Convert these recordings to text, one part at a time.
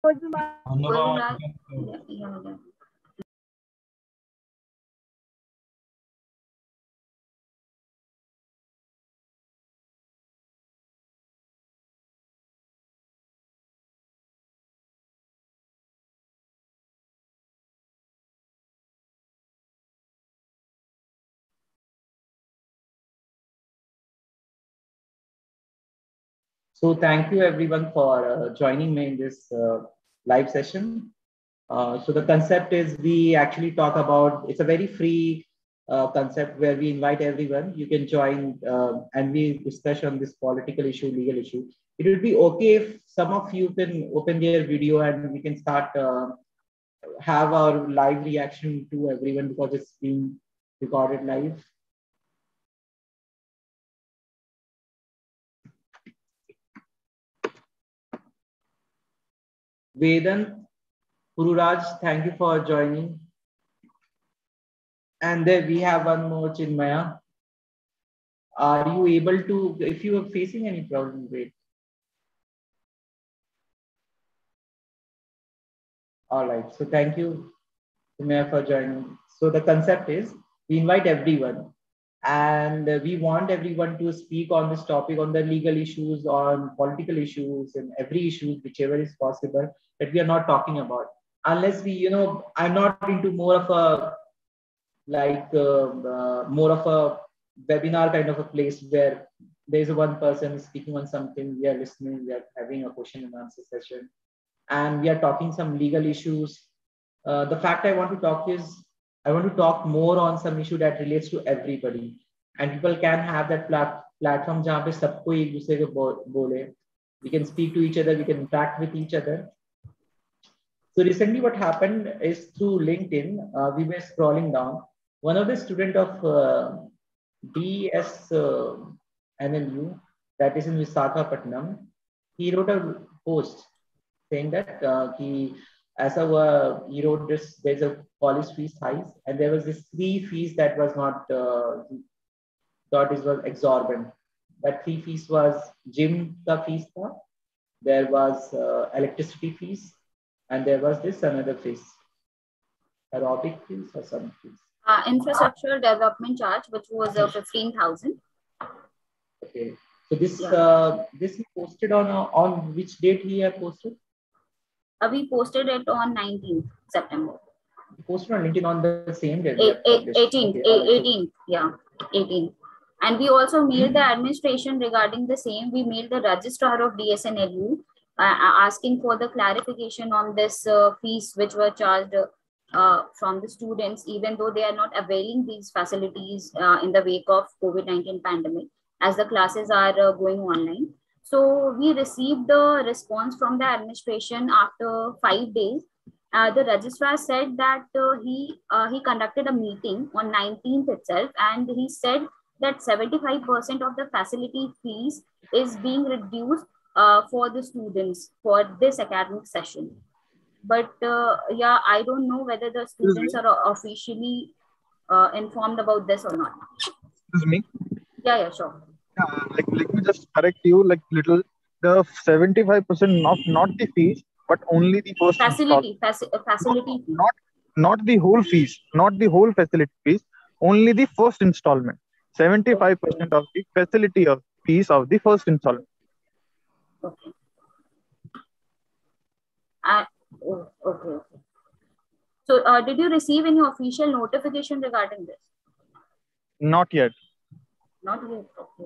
Gururaj. So thank you everyone for joining me in this live session. So the concept is we actually talk about, it's a very free concept where we invite everyone. You can join and we discuss on this political issue, legal issue. It would be okay if some of you can open their video and we can start have our live reaction to everyone because it's being recorded live. Vedant, Gururaj, thank you for joining. And then we have one more, Chinmaya. Are you able to, if you are facing any problem, wait. All right, so thank you, Chinmaya, for joining. So the concept is we invite everyone and we want everyone to speak on this topic, on the legal issues, on political issues, and every issue, whichever is possible that we are not talking about. Unless we, I'm not into more of a more of a webinar kind of a place where there's one person speaking on something, we are listening, we are having a question and answer session, and we are talking some legal issues. The fact I want to talk is, I want to talk more on some issue that relates to everybody, and people can have that platform जहाँ पे सबको एक दूसरे को बोले. We can speak to each other, we can interact with each other. So recently what happened is through LinkedIn, we were scrolling down. One of the student of BS NLU, that is in Visakhapatnam, he wrote a post saying that he wrote this, there's a college fees high, and there was this three fees that was not thought is was exorbitant. That three fees was gym ka fees tha, there was electricity fees, and there was this another fees, aerobic fees or some fees. Infrastructure development charge, which was 15,000. Okay, so this this he posted on which date he had posted? We posted it on 19th September. He posted on LinkedIn on the same day. 18th, okay, 18th, yeah, 18th. And we also mailed the administration regarding the same. We mailed the registrar of DSNLU asking for the clarification on this fees which were charged from the students, even though they are not availing these facilities in the wake of COVID-19 pandemic, as the classes are going online. So we received the response from the administration after 5 days. The registrar said that he conducted a meeting on 19th itself, and he said that 75% of the facility fees is being reduced for the students for this academic session. But yeah, I don't know whether the students are officially informed about this or not. Excuse me? Yeah, sure. Let me just correct you little. The 75% not the fees, but only the first facility. Not the whole fees, not the whole facility fees, only the first installment. 75% of the facility of fees of the first installment. Okay. Okay. So, did you receive any official notification regarding this? Not yet. Not yet. Okay.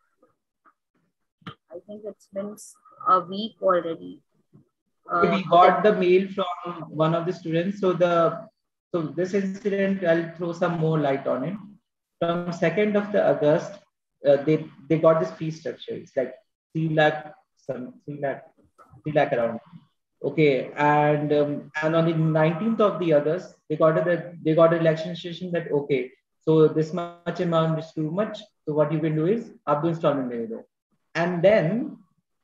I think it's been a week already. We got the mail from one of the students. So this incident, I'll throw some more light on it. From 2nd of the August, they got this fee structure. It's like 3 lakh around. Okay, and on the 19th of the August, they got a relaxation that okay, so this much amount is too much. So what you can do is up to installment. And then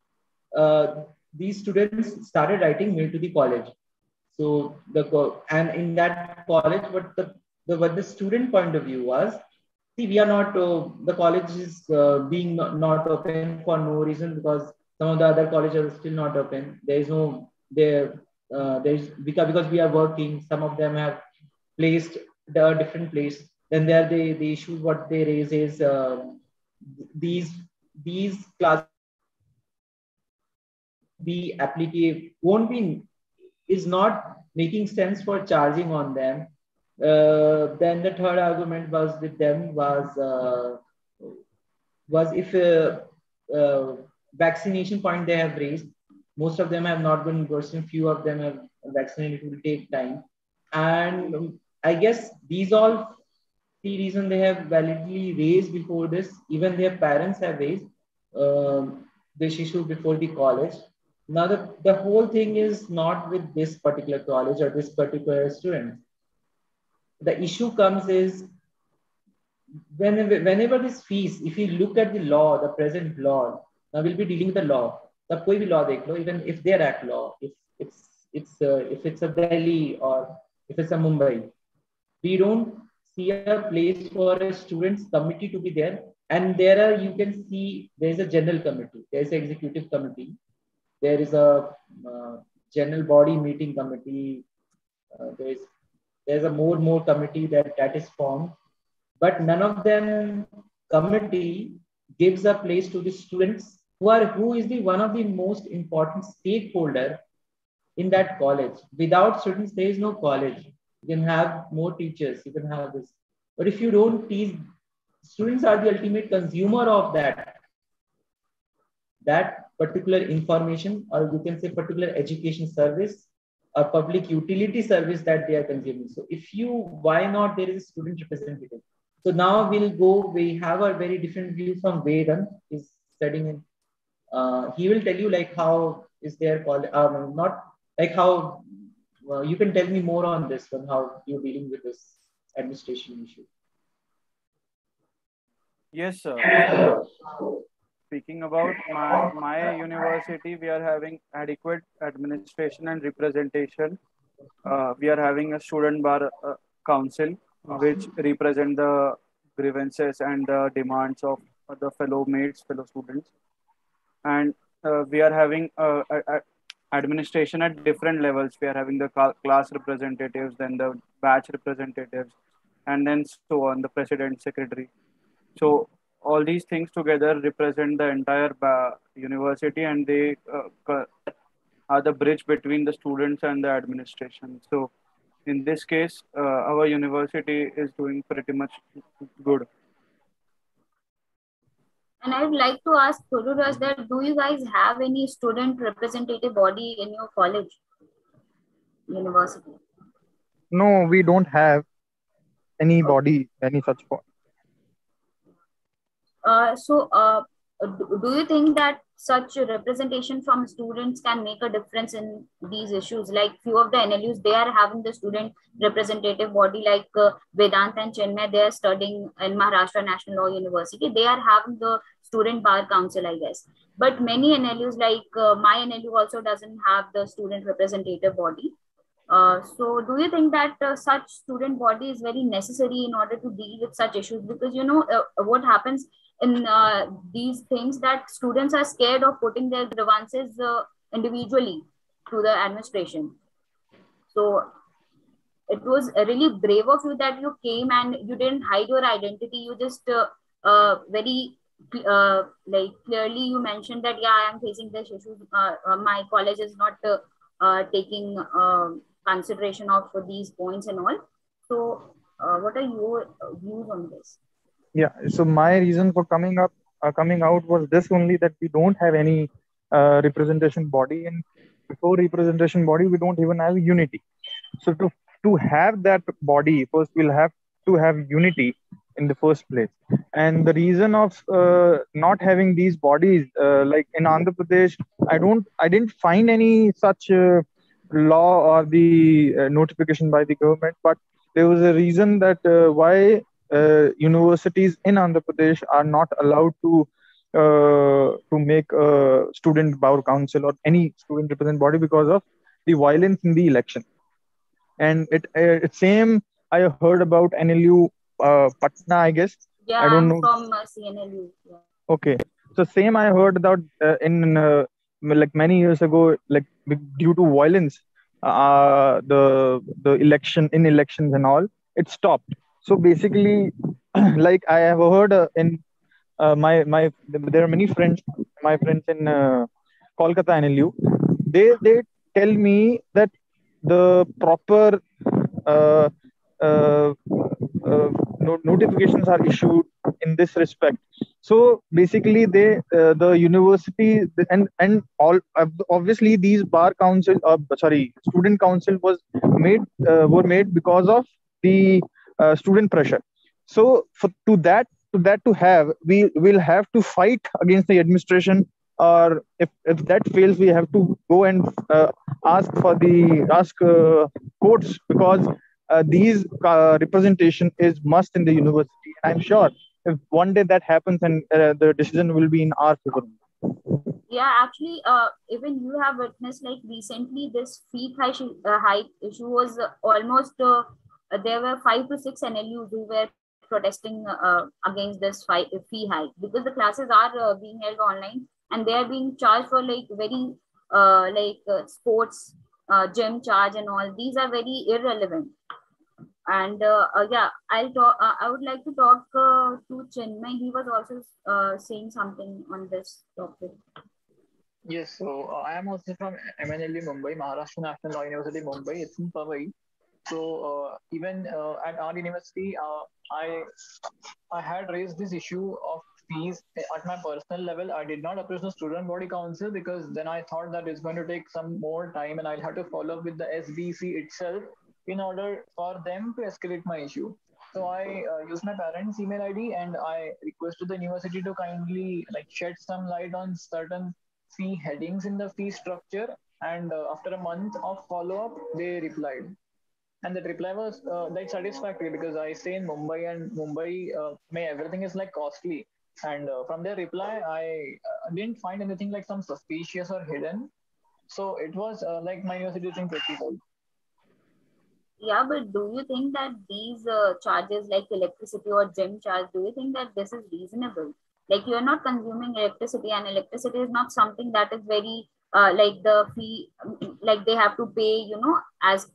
these students started writing mail to the college. So and in that college, what the student point of view was, see, we are not the college is being not open for no reason, because some of the other colleges are still not open. There is no there's because we are working, some of them have placed the different place. Then there the issue what they raise is these classes be applicable won't be is not making sense for charging on them. Then the third argument was with them was if vaccination point they have raised, most of them have not been vaccinated, few of them have vaccinated, it will take time. And I guess these all three reasons they have validly raised before this, even their parents have raised this issue before the college. Now the whole thing is not with this particular college or this particular student. The issue comes is whenever this fees, if you look at the law, the present law, now we'll be dealing with the law. The koi bhi law dekh lo, even if their act law, if it's a Delhi or if it's a Mumbai, we don't see a place for a students committee to be there. And there are, you can see there's a general committee, there's an executive committee, there is a general body meeting committee, there's a more committee that is formed, but none of them committee gives a place to the students who is the one of the most important stakeholder in that college. Without students, there is no college. You can have more teachers, you can have this, but if you don't teach, students are the ultimate consumer of that particular information, or you can say particular education service or public utility service that they are consuming. So why not there is a student representative? So now we have a very different view from Vedan is studying in. He will tell you like how is their college, not like how, you can tell me more on this one, how you're dealing with this administration issue. Yes, sir. Speaking about my university, we are having adequate administration and representation. We are having a student bar council, which represent the grievances and the demands of the fellow students. And we are having administration at different levels. We are having the class representatives, then the batch representatives, and then so on, the president, secretary. So all these things together represent the entire university, and they are the bridge between the students and the administration. So in this case, our university is doing pretty much good. And I would like to ask Thururaj that do you guys have any student representative body in your college, university? No, we don't have any body, any such body. Do you think that such representation from students can make a difference in these issues? Like few of the NLUs, they are having the student representative body, like Vedant and Chinmay, they are studying in Maharashtra National Law University. They are having the student bar council, I guess. But many NLUs, like my NLU also doesn't have the student representative body. So do you think that such student body is very necessary in order to deal with such issues? Because, what happens in these things that students are scared of putting their grievances individually to the administration. So it was really brave of you that you came and you didn't hide your identity. You just very clearly you mentioned that, yeah, I am facing this issue. My college is not taking consideration of these points and all. So what are your views on this? Yeah, so my reason for coming out was this only, that we don't have any representation body, and before representation body we don't even have unity. So to have that body, first we'll have to have unity in the first place. And the reason of not having these bodies, like in Andhra Pradesh, I didn't find any such law or the notification by the government, but there was a reason that why universities in Andhra Pradesh are not allowed to make a student bar council or any student represent body because of the violence in the election. And it's same I heard about NLU Patna, I guess. Yeah, I don't know. From CNLU. Yeah. Okay, so same I heard about in like many years ago, like due to violence, the elections and all, it stopped. So basically, like I have heard in my there are many friends, my friends in Kolkata and LU. They tell me that the proper uh, uh, notifications are issued in this respect. So basically, the university and all obviously these bar council, sorry, student council were made because of the student pressure. So to have, we will have to fight against the administration, or if that fails, we have to go and ask courts, because these representation is must in the university. I'm sure if one day that happens, and the decision will be in our favor. Yeah, actually, even you have witnessed like recently this hike issue was almost there were 5 to 6 NLUs who were protesting against this fee hike, because the classes are being held online and they are being charged for like very sports gym charge and all. These are very irrelevant. And yeah, I'll talk. I would like to talk to Chinmay. He was also saying something on this topic. Yes, so I am also from MNLU Mumbai, Maharashtra National Law University Mumbai. It's in Powai. So even at our university, I had raised this issue of fees at my personal level. I did not approach the student body council because then I thought that it's going to take some more time and I'll have to follow up with the SBC itself in order for them to escalate my issue. So I used my parents' email ID and I requested the university to kindly like shed some light on certain fee headings in the fee structure. And after a month of follow up, they replied. And the reply was like satisfactory because I stay in Mumbai and Mumbai, may everything is like costly. And from their reply, I didn't find anything like some suspicious or hidden. So it was like my university thing pretty good. Yeah, but do you think that these charges like electricity or gym charge, do you think that this is reasonable? Like you're not consuming electricity, and electricity is not something that is very like the fee, like they have to pay, as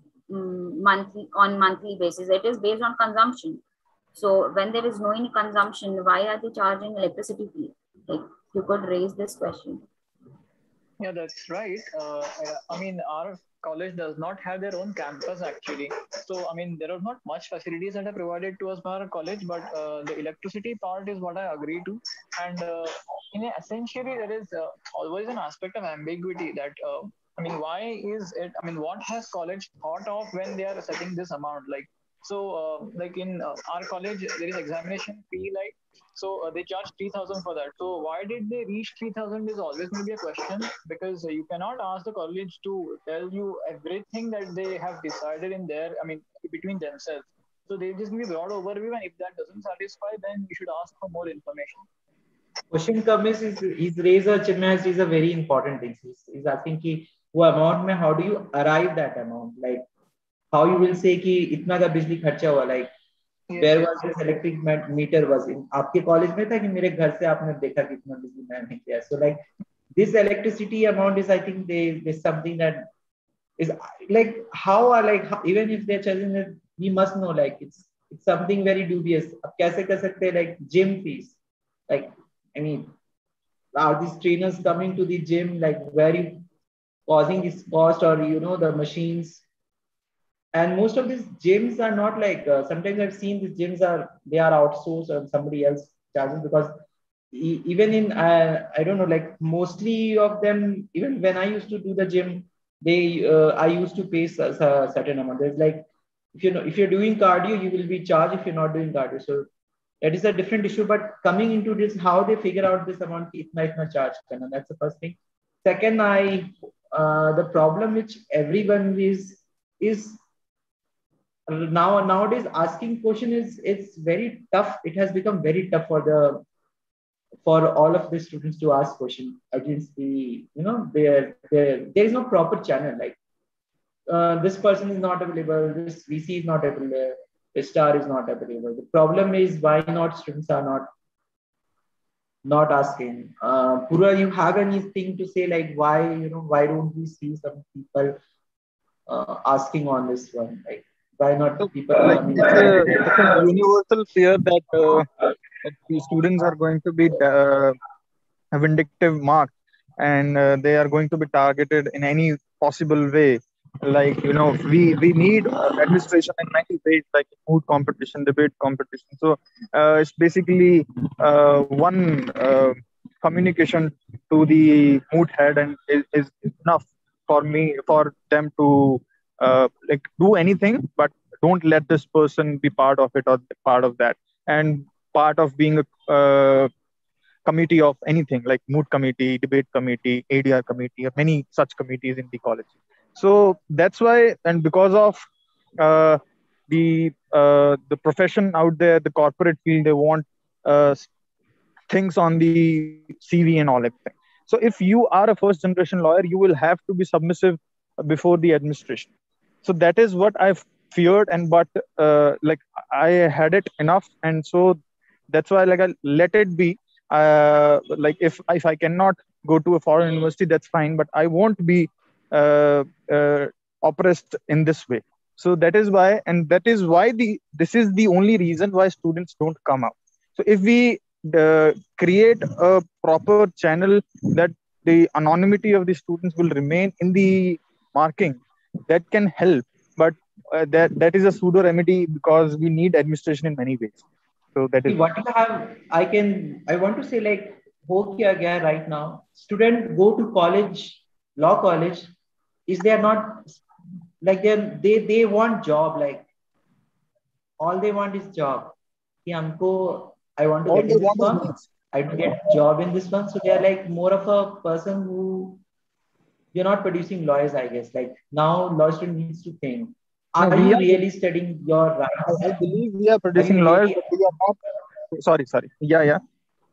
monthly basis. It is based on consumption. So when there is no any consumption, why are they charging electricity fee? Like you could raise this question. Yeah, that's right. I mean, our college does not have their own campus actually. So, I mean, there are not much facilities that are provided to us by our college, but the electricity part is what I agree to. And essentially, there is always an aspect of ambiguity that, I mean, why is it, I mean, what has college thought of when they are setting this amount? Like in our college, there is examination fee, like, so they charge 3,000 for that. So why did they reach 3,000 is always going to be a question, because you cannot ask the college to tell you everything that they have decided in their, I mean, between themselves. So they just give you broad overview, and if that doesn't satisfy, then you should ask for more information. Question come is raise a Chinmay is a very important thing. He's asking ki wo amount mein, how do you arrive that amount? Like how you will say कि इतना का बिजली खर्चा हुआ, like where was this electric meter was in आपके college में था कि मेरे घर से आपने देखा कितना बिजली मैंने किया? So like this electricity amount is, I think there's something that is like even if they're charging it, we must know like it's something very dubious. अब कैसे कर सकते हैं like gym fees? Like I mean, are these trainers coming to the gym, like very causing this cost, or the machines? And most of these gyms are not like sometimes I've seen these gyms they are outsourced or somebody else charging, because even in I don't know, like mostly of them, even when I used to do the gym, they I used to pay a certain amount. There's like if you're doing cardio, you will be charged. If you're not doing cardio, so that is a different issue. But coming into this, how they figure out this amount, itna charge karna, that's the first thing. Second, the problem which everyone is nowadays asking question is, it's very tough. It has become very tough for all of the students to ask question against the there is no proper channel, like this person is not available, this VC is not available, this star is not available. The problem is why not students are not not asking. Pura, you have anything to say, like why, why don't we see some people asking on this one? Like, why So, not people like, coming? it's a universal fear that the students are going to be vindictive marked, and they are going to be targeted in any possible way. Like, we need administration in many ways, like mood competition, debate competition. So it's basically one communication to the mood head, and is enough for them to like do anything, but don't let this person be part of it or part of that, and part of being a committee of anything like mood committee, debate committee, ADR committee, or many such committees in the college. So that's why, and because of uh, the profession out there, the corporate field, they want things on the CV and all everything. So if you are a first generation lawyer, you will have to be submissive before the administration. So that is what I've feared, and but like I had it enough, and so that's why like I let it be. Like if I cannot go to a foreign university, that's fine, but I won't be uh, uh, oppressed in this way. So that is why, and that is why the this is the only reason why students don't come out. So if we create a proper channel that the anonymity of the students will remain in the marking, that can help. But that is a pseudo remedy because we need administration in many ways. So that See, is why. what you have, I want to say, like, ho kya gaya right now. Student go to college, law college, is they are not like they want job, like all they want is job. कि हमको, I want to All get they in this want is one, money. I want to get job in this one. So they are like more of a person who, you're not producing lawyers, I guess. Like now, law student needs to think: No, are you really studying your rights? I believe we are Are you producing lawyers, really? but we are not. Sorry. Yeah, yeah.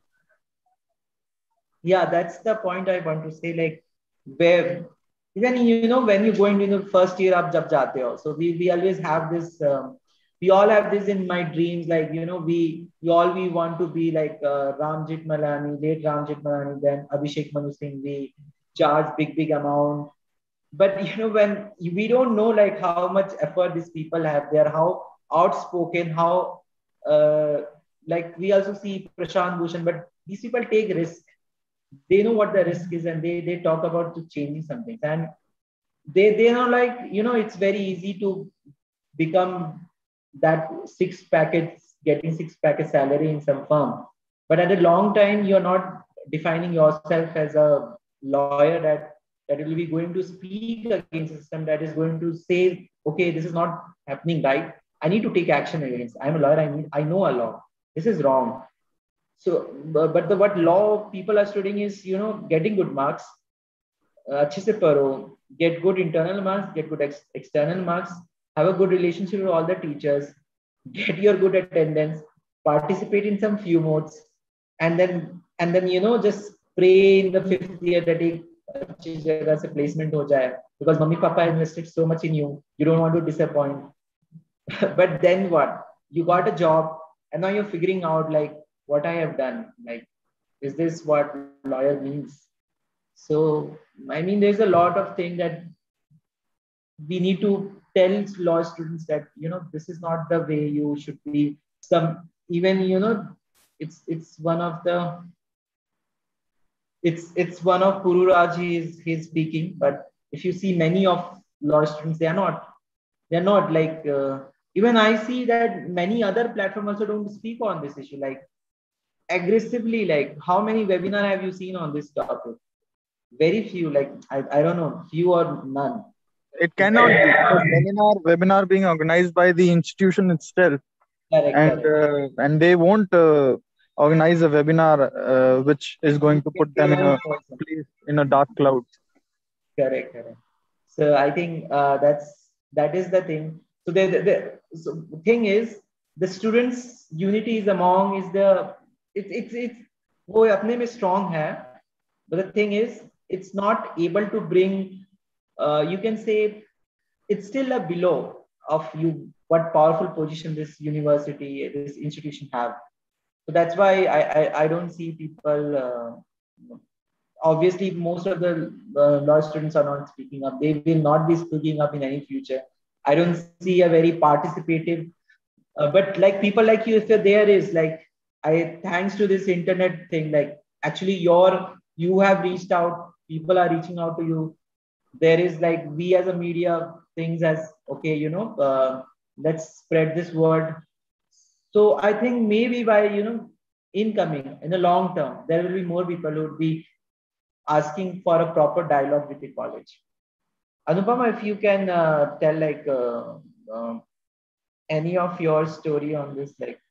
Yeah, that's the point I want to say. Like, where even when you go into the first year of jab jate ho, so we always have this. We all have this in my dreams. Like we want to be like Ramjit Malani, late Ramjit Malani, then Abhishek Manu Singh. We charge big amount, but when we don't know like how much effort these people have, they're how outspoken, how uh, like we also see Prashant Bhushan, but these people take risk. They know what the risk is, and they talk about to changing some things, and they know, like, it's very easy to become that six packets, getting six packet salary in some firm, but at a long time you're not defining yourself as a lawyer that will be going to speak against a system, that is going to say, okay, this is not happening right, I need to take action against. I'm a lawyer, I know a law, this is wrong. So but the what law people are studying is getting good marks, अच्छे से पढ़ो, get good internal marks, get good external marks, have a good relationship with all the teachers, get your good attendance, participate in some few modes, and then just pray in the fifth year that एक अच्छी जगह से placement हो जाए, because mummy papa invested so much in you, you don't want to disappoint. But then what? You got a job, and now you're figuring out like what I have done. Like, is this what lawyer means? So, I mean, there's a lot of things that we need to tell law students that this is not the way you should be. Some even it's one of the it's one of Pururaj, he's speaking, but if you see many of law students, they're not like even I see that many other platforms also don't speak on this issue like aggressively. Like, how many webinar have you seen on this topic? Very few, like I don't know, few or none. It cannot be because webinar being organized by the institution itself, Correct, correct. and they won't organize a webinar which is going to put them in a place in a dark cloud. Correct, correct. So I think that is the thing. So the thing is, the students' unity is among is the it's वो अपने में strong है, but the thing is, it's not able to bring. You can say it's still a below of you what powerful position this university, this institution have. So that's why I don't see people. Obviously, most of the law students are not speaking up. They will not be speaking up in any future. I don't see a very participative, but like people like you, if you're there, is like, I thanks to this internet thing, like actually you have reached out, people are reaching out to you. There is like, we as a media things as okay, let's spread this word. So I think maybe by incoming in the long term, there will be more people who would be asking for a proper dialogue with the college. Anupama, if you can tell like any of your story on this, like.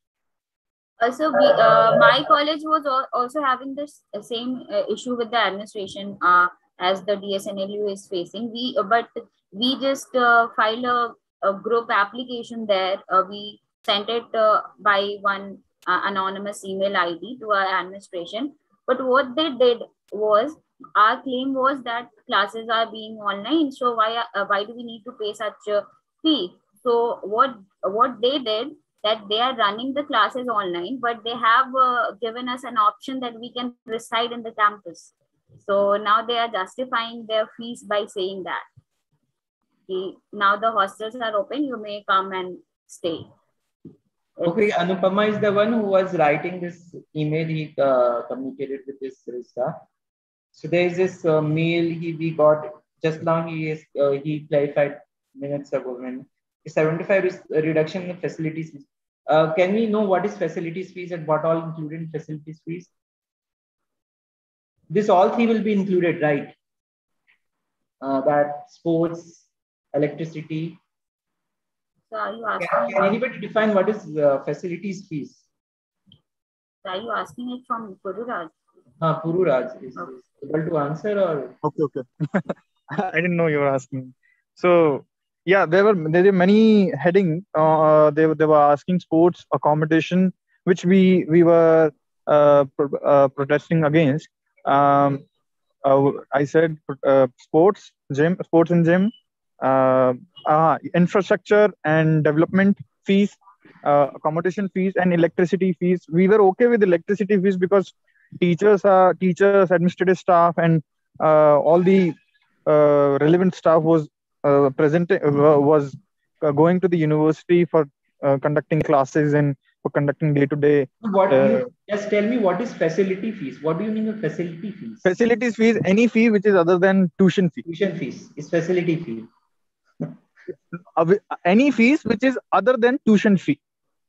My college was also having this same issue with the administration as the DSNLU is facing. But we just filed a group application there. We sent it by one anonymous email ID to our administration. But what they did was, our claim was that classes are being online, so why do we need to pay such a fee? So what they did, that they are running the classes online, but they have given us an option that we can reside in the campus. So now they are justifying their fees by saying that now the hostels are open, you may come and stay. Okay, Anupama is the one who was writing this email. He communicated with this Rista. So there is this mail we got just now. He clarified minutes ago when 75 reduction in facilities fees. Can we know what is facilities fees and what all included in facilities fees? This all three will be included, right? That sports, electricity. So are you asking? Can anybody define what is facilities fees? Are you asking it from Pururaj? Pururaj is able to answer, or okay. I didn't know you were asking. So yeah, there were many heading. They were asking sports accommodation, which we were protesting against. I said sports and gym, infrastructure and development fees, accommodation fees, and electricity fees. We were okay with electricity fees because teachers, administrative staff, and all the relevant staff was going to the university for conducting classes and for conducting day-to-day. What you just tell me, what is facility fees? What do you mean with facility fees? Facilities fees, any fee which is other than tuition fee. Tuition fees is facility fee. Any fees which is other than tuition fee.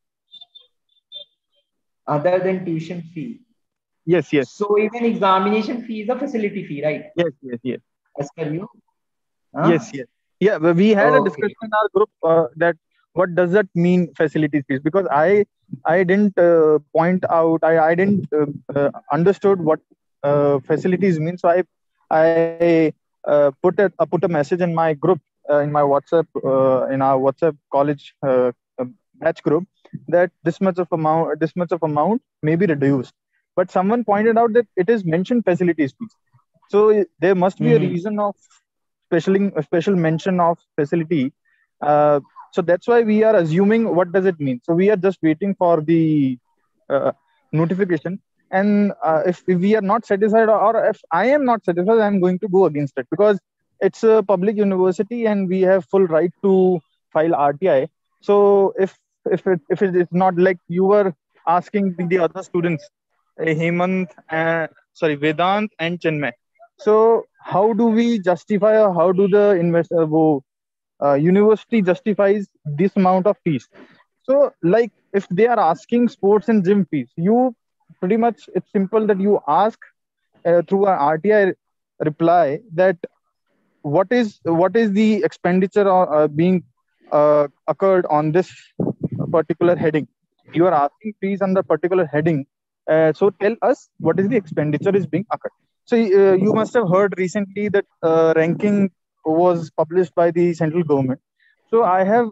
Other than tuition fee. Yes. So even examination fee is a facility fee, right? Yes. As per you? Yes. Yeah, we had a discussion in our group that what does that mean, facilities fees? Because I didn't point out, I didn't understood what facilities mean. So I put a message in my group, in my WhatsApp, in our WhatsApp college batch group, that this much of amount may be reduced. But someone pointed out that it is mentioned facilities fees. So there must be a reason of special mention of facility. So that's why we are assuming what does it mean. So we are just waiting for the notification. And if we are not satisfied, or if I am not satisfied, I'm going to go against it, because it's a public university and we have full right to file RTI. So if it is not like you were asking the other students, Hemant, Vedant and Chinmay. So how do we justify, or how do the university justifies this amount of fees? So like if they are asking sports and gym fees, you pretty much, it's simple that you ask through an RTI reply that what is the expenditure being occurred on this particular heading. You are asking fees on the particular heading. So tell us what is the expenditure is being occurred. So you must have heard recently that ranking was published by the central government. So I have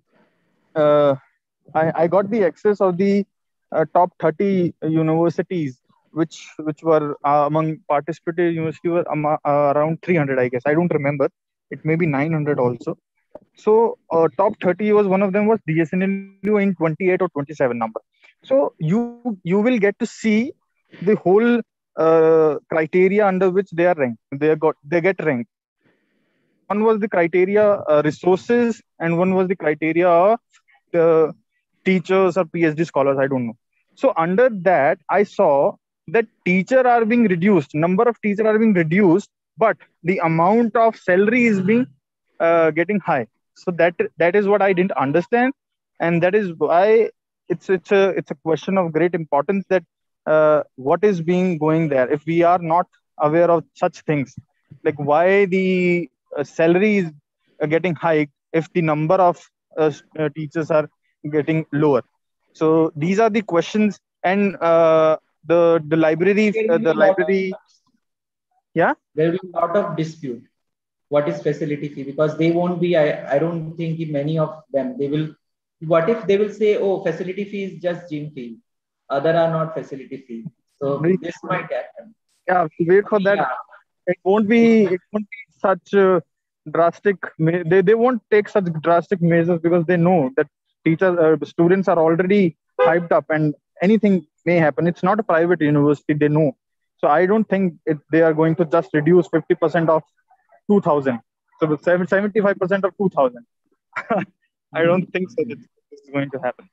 I got the access of the top 30 universities which were among participating universities were around 300, I guess. I don't remember. It may be 900 also. So top 30 was one of them was DSNLU in 28 or 27 number. So you will get to see the whole criteria under which they are ranked. They get ranked. One was the criteria resources, and one was the criteria uh, teachers or PhD scholars. I don't know. So under that, I saw that teacher are being reduced. Number of teachers are being reduced, but the amount of salary is being getting high. So that is what I didn't understand, and that is why it's a question of great importance that what is being going there. If we are not aware of such things, like why the salary is getting high if the number of teachers are getting lower. So these are the questions, and the library, There will be the a lot library, yeah. there will be a lot of dispute. What is facility fee? Because they won't be, I don't think many of them, they will, what if they will say, oh, facility fee is just gym fee. Other are not facility fee. So We, this might happen. yeah, wait for that. Yeah, It won't it be. might. It won't be such drastic. They won't take such drastic measures because they know that teachers, students are already hyped up, and anything may happen. It's not a private university. They know. So I don't think they are going to just reduce 50% of 2,000. So the 75% of 2,000. I don't think so. That this is going to happen.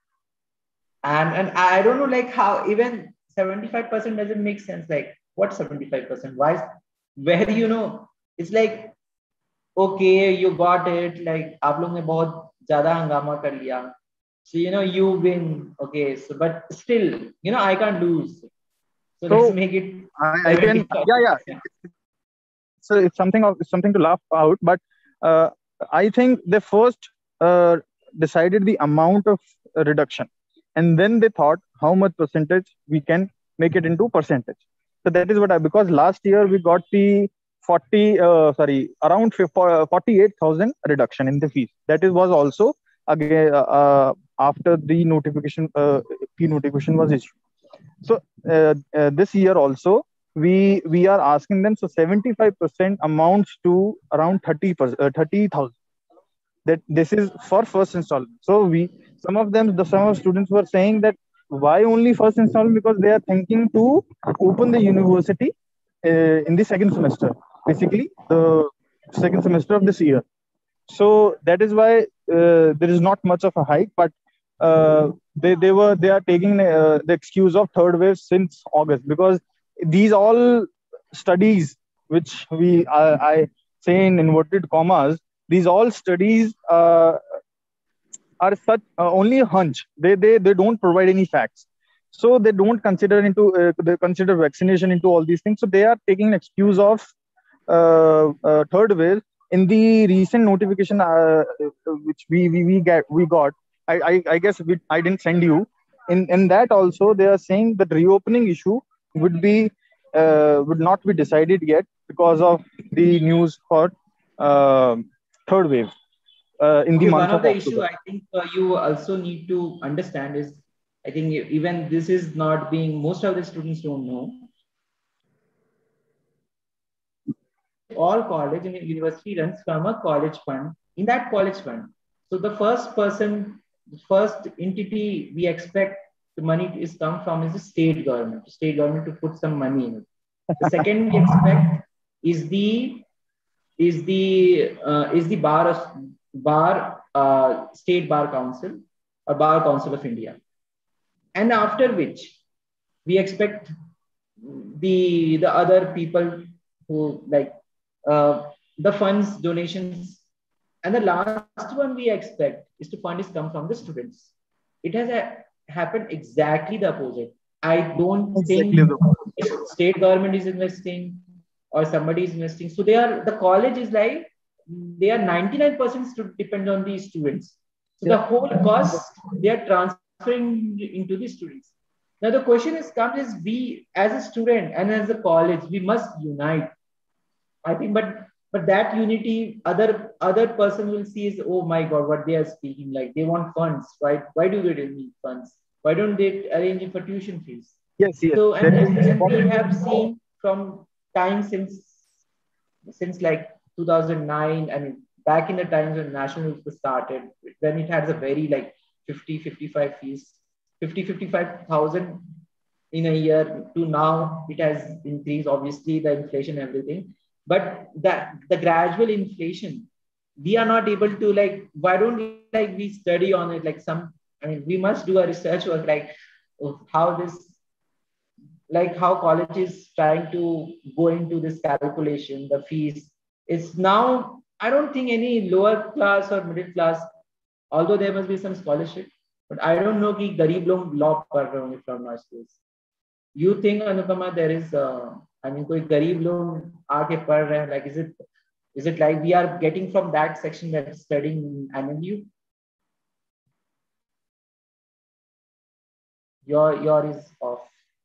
And I don't know like how even 75% doesn't make sense. Like what 75%? Why where it's like okay, you got it, like आप लोग ने बहुत ज़्यादा हंगामा कर लिया. So you win. Okay, so but still, I can't lose. So let's So make it I can, yeah, yeah. 75%. So it's something to laugh out, but uh, I think they first uh, decided the amount of reduction, and then they thought how much percentage we can make it into percentage. So that is what I, because last year we got the 48,000 reduction in the fees. That is was also again after the notification, fee notification was issued. So this year also we are asking them. So 75% amounts to around 30,000. That this is for first installment. So some of students were saying that why only first installment, because they are thinking to open the university in the second semester, basically the second semester of this year. So that is why there is not much of a hike, but they are taking the excuse of third wave since August, because these all studies which I say in inverted commas, these all studies are such only a hunch. They don't provide any facts. So they don't consider into they consider vaccination into all these things. So they are taking an excuse of third wave. In the recent notification which we got, I guess I didn't send you. In that also they are saying that reopening issue would be would not be decided yet because of the news for uh, third wave in the Okay, one month of of the issue October. I think you also need to understand is, I think even this is not being, most of the students don't know. All college and university runs from a college fund. In that college fund, so the first entity we expect the money is come from is the state government. State government to put some money in it. The second we expect is the state bar council or bar council of India, and after which we expect the other people who like the funds donations, and the last one we expect is to fund is come from the students. It has happened exactly the opposite. I don't Exactly. think state government is investing or somebody is investing. So the college is like, they are 99% to depend on the students. So the Yeah. whole cost they are transferring into the students. Now the question is comes is, we as a student and as a college, we must unite. I think, but that unity, other person will see is, oh my God, what they are speaking, like they want funds, right? Why do they need funds? Why don't they arrange it for tuition fees? Yes, yes. So That is and we have seen from time since like 2009. I mean, back in the times when national was started, when it had a very like 50, 55 fees. 55,000 in a year to now it has increased, obviously the inflation, everything. But that the gradual inflation, we are not able to like, why don't like we study on it? Like some, I mean, we must do a research work like of how this, like how college is trying to go into this calculation, the fees. It's now, I don't think any lower class or middle class, although there must be some scholarship, but I don't know कि गरीब लोग law पढ़ रहे होंगे from our schools. You think Anupama there is, I mean कोई गरीब लोग आके पढ़ रहे हैं, like is it like we are getting from that section that's studying NLU? Your is off.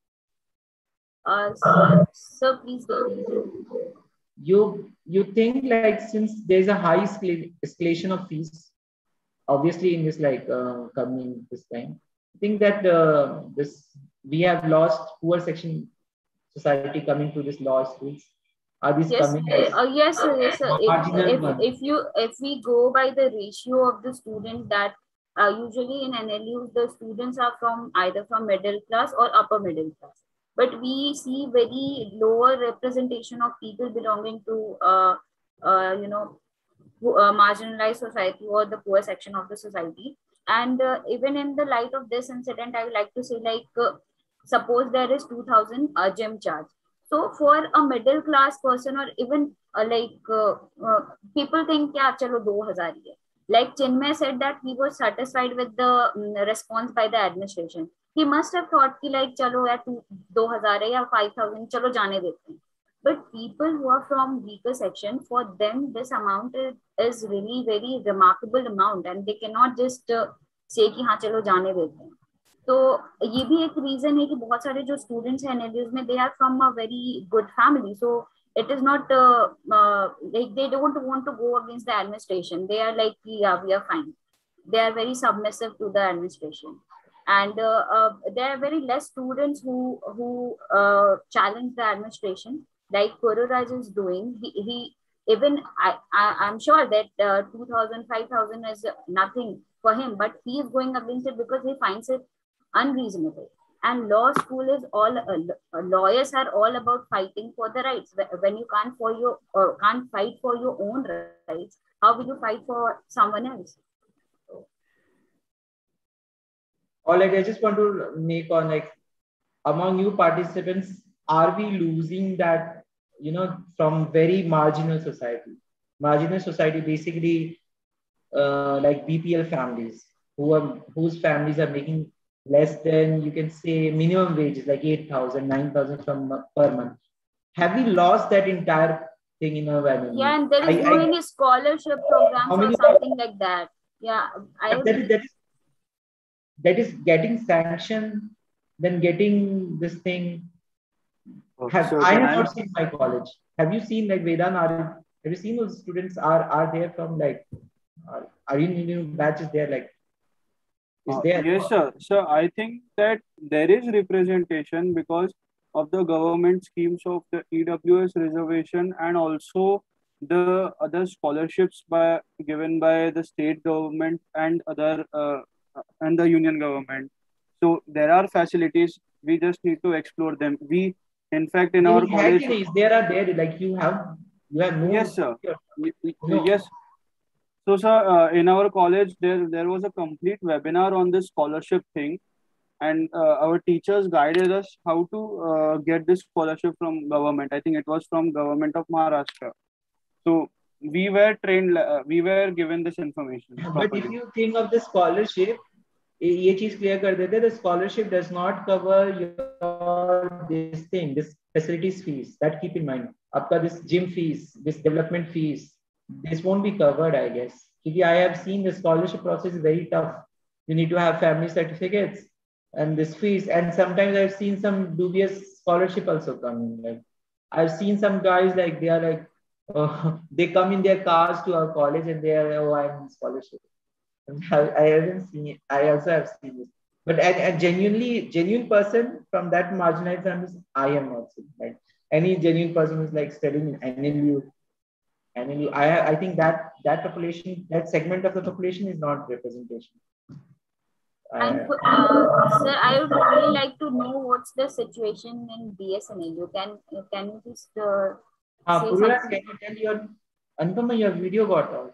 So please repeat. You think like since there's a high escalation of fees, obviously in this like coming this time, I think that this we have lost poor section society coming to this law schools. Are these Yes, coming as yes, yes. marginal one? If we go by the ratio of the students that usually in NLU the students are from either from middle class or upper middle class, but we see very lower representation of people belonging to you know, marginalized society or the poor section of the society. And even in the light of this incident, I would like to say like suppose there is 2000 gym charge. So for a middle class person or even people think yeah chalo 2000 hai. Like Chinmay said that he was satisfied with the response by the administration. He must have thought ki like chalo ya 2000 hai ya 5000 chalo jaane dete hain. But people who are from weaker section, for them this amount is really very remarkable amount and they cannot just say कि हाँ चलो जाने देते हैं. तो ये भी एक रीजन है कि बहुत सारे जो स्टूडेंट्स हैं एनएलयूज में, they are from a very good family, so it is not like they don't want to go against the administration. They are like yeah, we are fine. They are very submissive to the administration, and there are very less students who challenge the administration like Kururaj is doing. He even I'm sure that 2000 5000 is nothing for him, but he is going against it because he finds it unreasonable. And law school is all lawyers are all about fighting for the rights. When you can't fight for your own rights, how will you fight for someone else? Or like I just want to make on like among you participants, are we losing that, you know, from very marginal society? Marginal society basically like BPL families whose families are making less than, you can say, minimum wages like 8,000, 9,000 per month. Have we lost that entire thing in our value? Yeah, and there is no any scholarship programs or something like that. Yeah, that is getting sanctioned, then getting this thing. I have not seen my college. Have you seen like Vedan? Have you seen those students are there from like are you new batches there like? Yes, sir. So I think that there is representation because of the government schemes of the EWS reservation and also the other scholarships given by the state government and other and the union government. So there are facilities. We just need to explore them. We, in fact, in our college, there are there like you have no. Yes, sir. No. Yes. So, sir, in our college, there was a complete webinar on this scholarship thing, and our teachers guided us how to get this scholarship from government. I think it was from government of Maharashtra. So we were trained, we were given this information. But if you think of the scholarship, ये चीज clear कर देते, the scholarship does not cover your this facilities fees. That keep in mind. आपका this gym fees, this development fees, this won't be covered, I guess. Because I have seen the scholarship process is very tough. You need to have family certificates and this fees. And sometimes I've seen some dubious scholarship also coming. Like I've seen some guys like they are like they come in their cars to our college and they are I'm in scholarship. I haven't seen it. I also have seen it. But a genuine person from that marginalized families, I am not seeing. Like any genuine person who's like studying in NLU. I think that population, that segment of the population is not representation. And sir, I would really like to know what's the situation in BSNLU. Can you just say Pururaj, something? can you tell your Anupama, your video got out?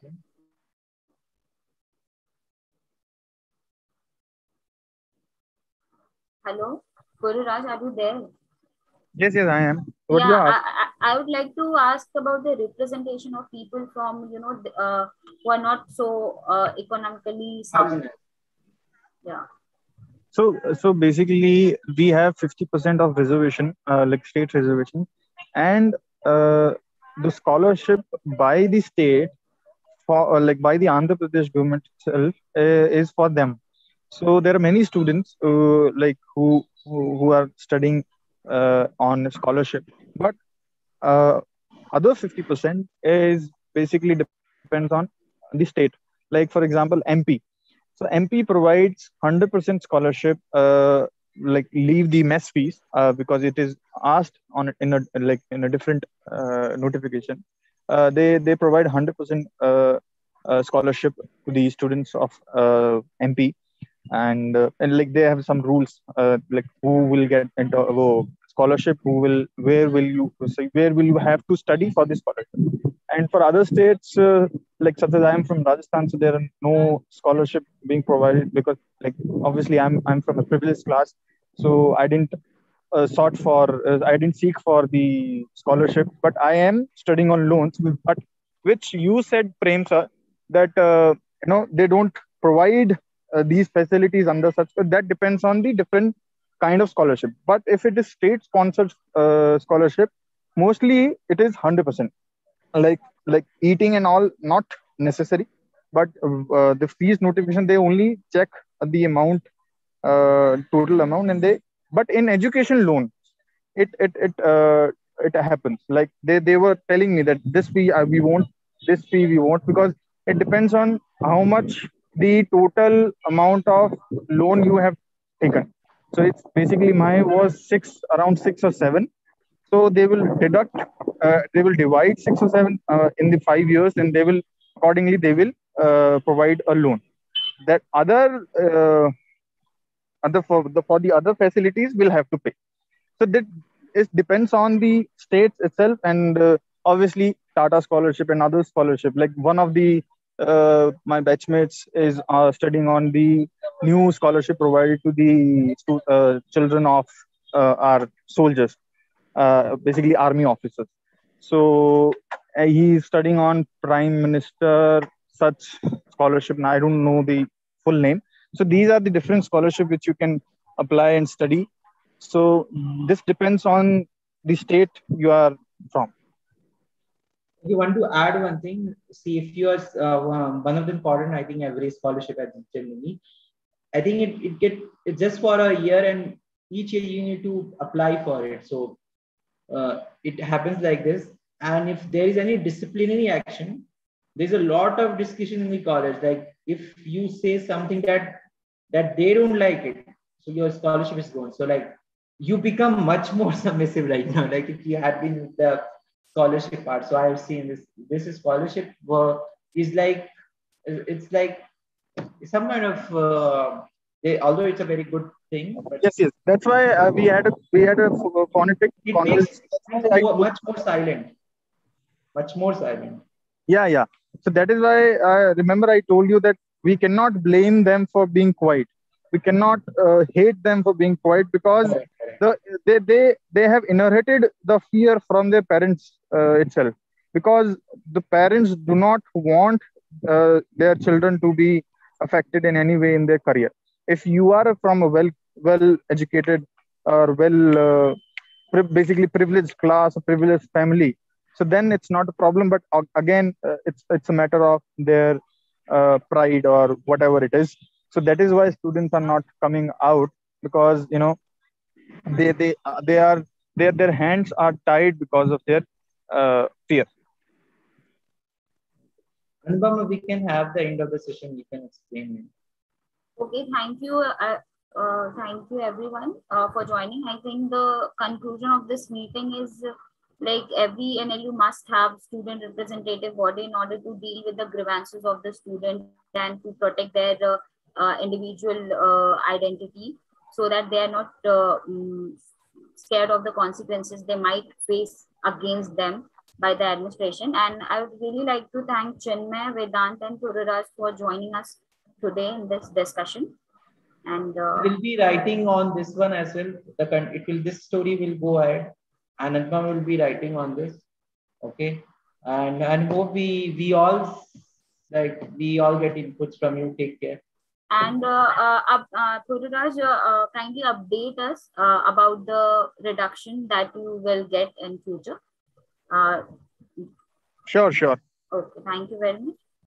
Hello, Pururaj, are you there? Yes, I am. What Yeah, you ask? I would like to ask about the representation of people from, who are not so economically sound. Yeah. So basically, we have 50% of reservation, like state reservation, and the scholarship by the state for like by the Andhra Pradesh government itself is for them. So there are many students who are studying on scholarship, but other 50% is basically depends on the state. Like for example, MP. So MP provides 100% scholarship, like leave the mess fees because it is asked on in a different notification. They provide 100% scholarship to the students of MP, and like they have some rules like who will get into scholarship, where will you have to study for this scholarship. And for other states, like such as I am from Rajasthan, so there are no scholarship being provided because like obviously I'm from a privileged class, so I didn't seek for the scholarship, but I am studying on loans. But which you said, Prem sir, that they don't provide these facilities under such. That depends on the different kind of scholarship. But if it is state sponsored scholarship, mostly it is 100%. Like eating and all, not necessary, but the fees notification, they only check the amount, total amount, and they. But in education loan, it happens like they were telling me that this fee we won't, this fee we won't, because it depends on how much the total amount of loan you have taken. So it's basically my was around 6 or 7. So they will deduct, they will divide 6 or 7 in the 5 years, and they will accordingly they will provide a loan. That other for the other facilities will have to pay. So that it depends on the states itself, and obviously Tata scholarship and other scholarship. Like one of the my batchmates is studying on the new scholarship provided to the children of our soldiers, basically army officers. So he's studying on Prime Minister such scholarship. Now I don't know the full name. So these are the different scholarship which you can apply and study. So this depends on the state you are from. You want to add one thing? See, if you are one of the important, I think every scholarship has generally. I think it's just for a year, and each year you need to apply for it. So it happens like this. And if there is any disciplinary action, there's a lot of discussion in the college. Like if you say something that they don't like it, so your scholarship is gone. So like you become much more submissive right now. Like if you had been with the scholarship part. So I've seen this is scholarship is like it's like some kind of although it's a very good thing, but Yes. That's why we had a phonetic it makes conversation. That's why much more silent, much more silent. yeah. So that is why remember I told you that we cannot blame them for being quiet. We cannot hate them for being quiet, because Correct, correct. they have inherited the fear from their parents itself, because the parents do not want their children to be affected in any way in their career. If you are from a well educated or basically privileged class, a privileged family, so then it's not a problem. But again, it's a matter of their pride or whatever it is. So that is why students are not coming out, because they are their hands are tied because of their fear. Anubhav, we can have the end of the session. You can explain it. Okay, thank you everyone for joining. I think the conclusion of this meeting is like every NLU must have student representative body in order to deal with the grievances of the student and to protect their individual identity, so that they are not scared of the consequences they might face against them by the administration. And I would really like to thank Chinmay, Vedant, and Pururaj for joining us today in this discussion. And we'll be writing on this one as well. This story will go ahead, and Anupam will be writing on this. Okay, and hope we all get inputs from you. Take care. And Pururaj, kindly update us about the reduction that you will get in future. Sure. Okay, thank you very much.